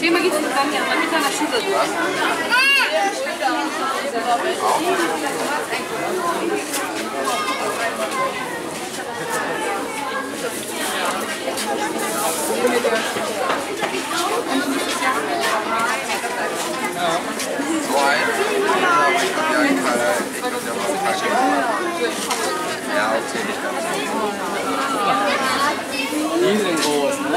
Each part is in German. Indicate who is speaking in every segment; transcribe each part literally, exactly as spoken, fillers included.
Speaker 1: Schema geht's mit Bambi, aber mit einer Schule.
Speaker 2: So ein, aber ich habe ja keine, ich habe ja mal keine. Ja, okay, nicht ganz.
Speaker 3: Die sind groß, ne?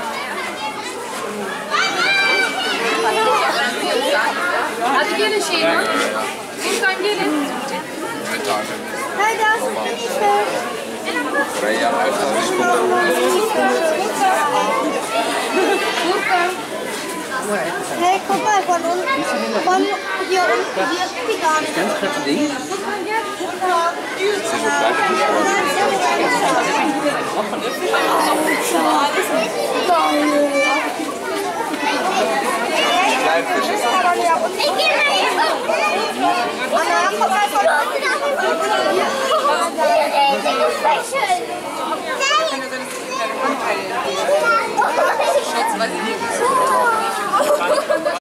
Speaker 1: Hadi gelin Şeyma. Lütfen gelin.
Speaker 2: Ein Tag.
Speaker 4: Hey, da ist ein Fisch.
Speaker 2: Drei Jahre alt habe ich
Speaker 4: Hey, guck mal, von unten, von hier unten, hier ist die gar nicht.
Speaker 3: Ganz kleines Ding.
Speaker 2: Kleinfisch ist
Speaker 4: Ich gehe mal hier. Anna, guck mal von unten.
Speaker 1: Schätze, was ich nicht